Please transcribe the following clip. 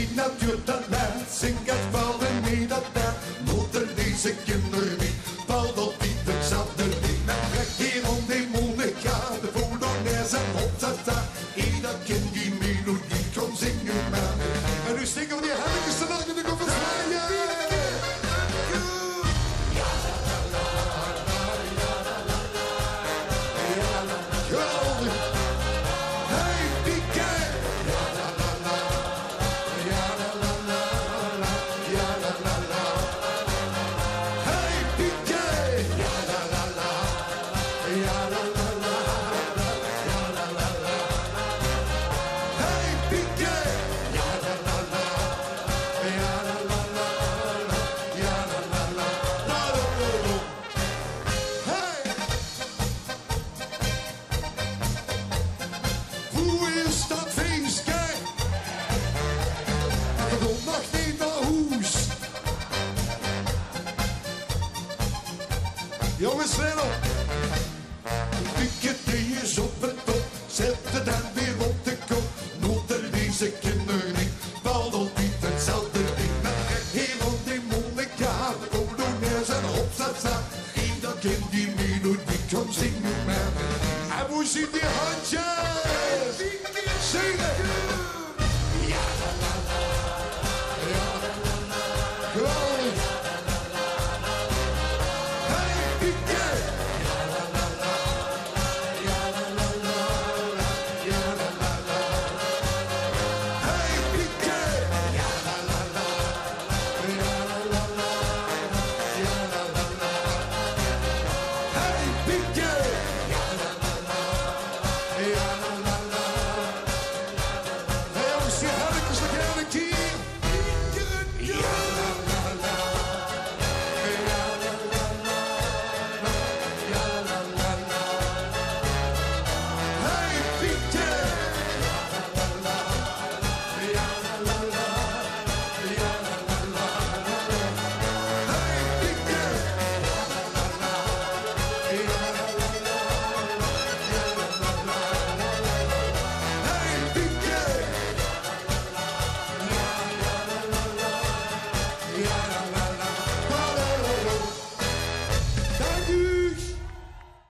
die natuurtalent. Zing het vallen niet dat dat. Moeten deze kinderen niet. Valt op niet hetzelfde ding. Men krijgt hier om die Monica. De Polonaise en Hotzata. Ieder kind die melodie kan zingen maar. En nu steken we die herrlijke slag in de kop van Spanje. Jongens, snel op! Pietje die is op het top, zet het dan weer op de kop. Moeten deze kinderen niet, valt op niet hetzelfde ding. Men krijgt hier op die Monica, de Polonaise en Hotzata. Ieder kind die melodie kan zingen maar. En hoe ziet die handjes? Zingen!